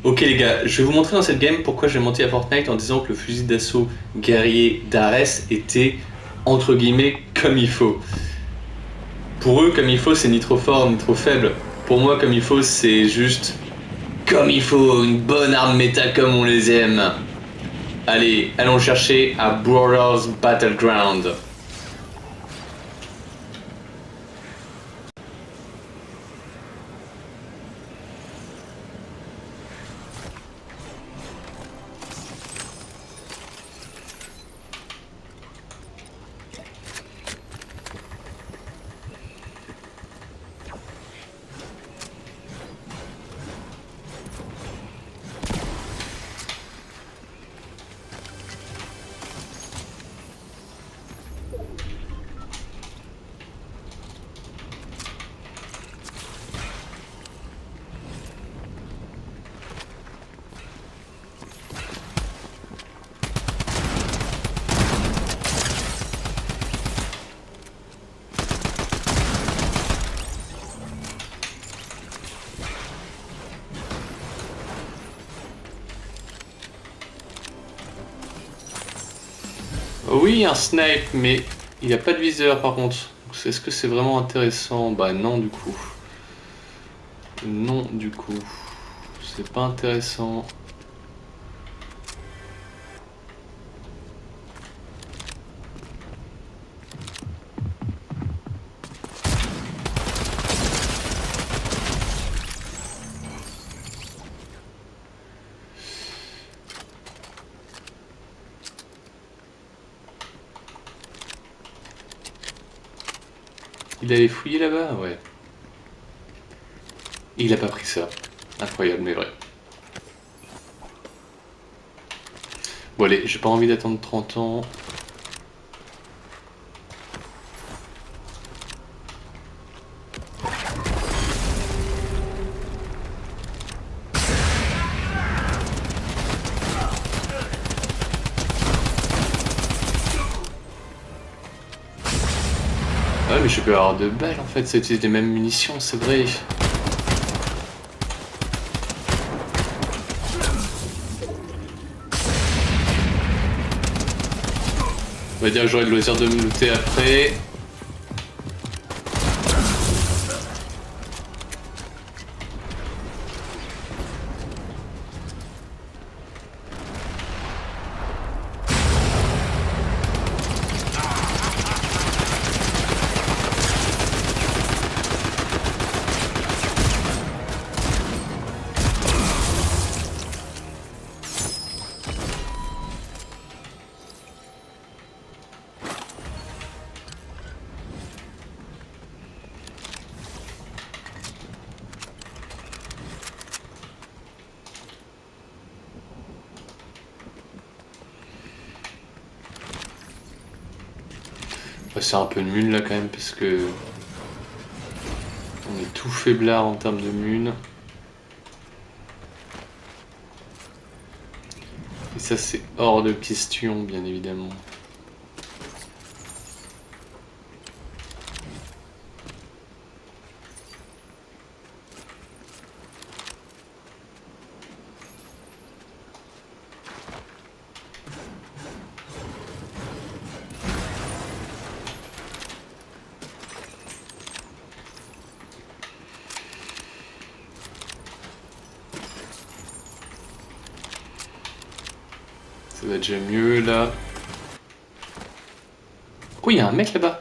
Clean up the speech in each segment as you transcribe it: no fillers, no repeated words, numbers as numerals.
Ok les gars, je vais vous montrer dans cette game pourquoi j'ai menti à Fortnite en disant que le fusil d'assaut guerrier d'Ares était entre guillemets comme il faut. Pour eux, comme il faut, c'est ni trop fort ni trop faible. Pour moi, comme il faut, c'est juste comme il faut, une bonne arme méta comme on les aime. Allez, allons chercher à Brawlers Battleground. Oui, un snipe, mais il a pas de viseur par contre. Est-ce que c'est vraiment intéressant? Bah non du coup. Non du coup. C'est pas intéressant. Il allait fouiller là-bas? Ouais. Il a pas pris ça. Incroyable mais vrai. Bon allez, j'ai pas envie d'attendre 30 ans. Ouais mais je peux avoir 2 balles en fait, ça utilise les mêmes munitions, c'est vrai. On va dire que j'aurai le loisir de me looter après. Ouais, c'est un peu nul là quand même parce que on est tout faiblard en termes de mun. Et ça c'est hors de question bien évidemment. Ça va déjà mieux là. Oh, il y a un mec là-bas.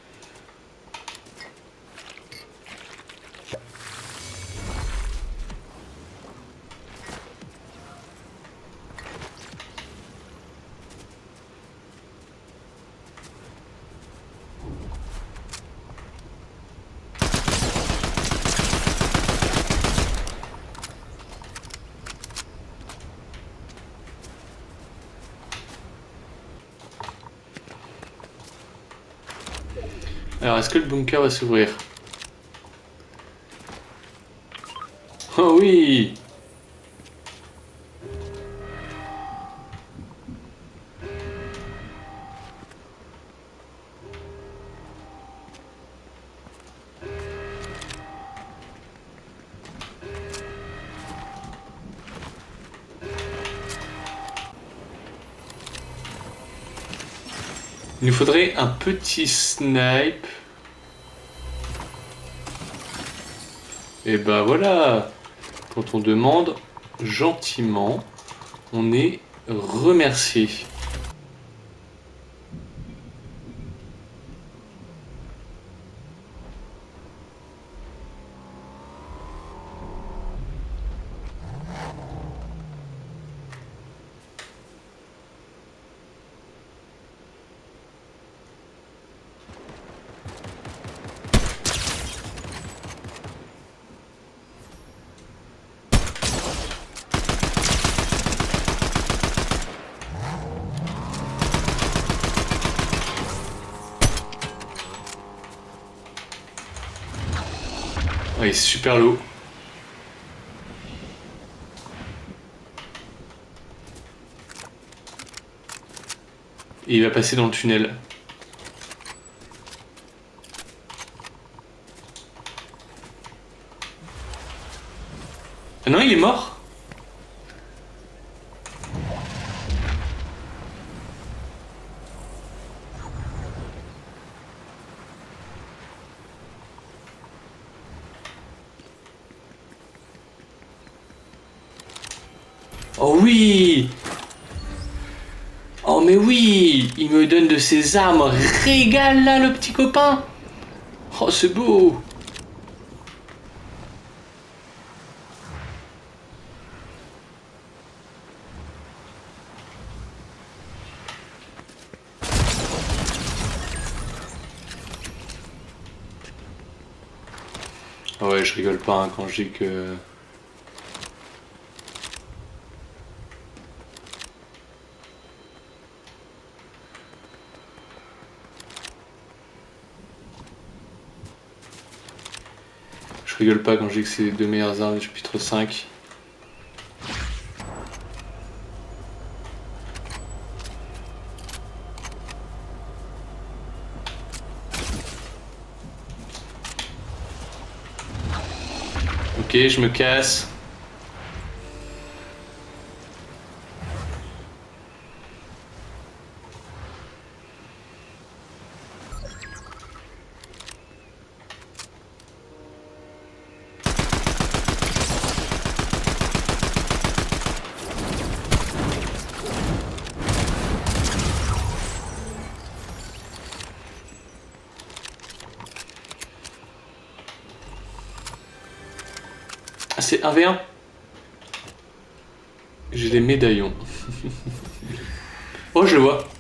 Alors, est-ce que le bunker va s'ouvrir? Oh oui! Il nous faudrait un petit snipe. Et bah voilà. Quand on demande gentiment, on est remercié. Ah, il est super lourd. Et il va passer dans le tunnel. Ah non, il est mort. Oh oui! Oh mais oui! Il me donne de ses armes. Régale là le petit copain! Oh c'est beau! Ah ouais, je rigole pas hein, quand je dis que... Je rigole pas quand je dis que c'est les deux meilleures armes du chapitre 5. Ok, je me casse. Ah, c'est 1v1. J'ai des médaillons. Oh, je le vois.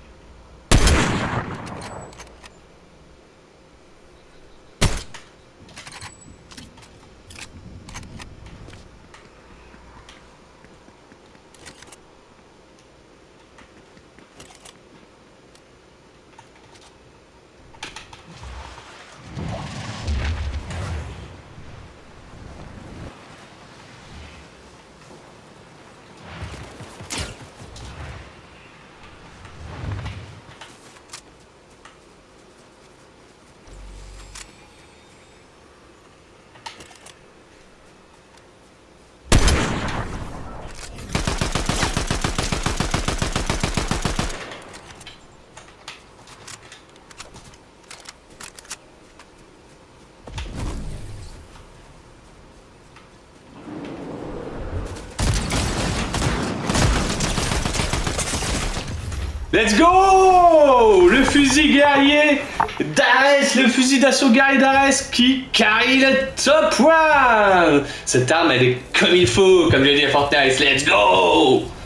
Let's go! Le fusil guerrier d'Ares, le fusil d'assaut guerrier d'Ares qui carry le top 1! Cette arme, elle est comme il faut, comme je l'ai dit à Fortnite. Let's go!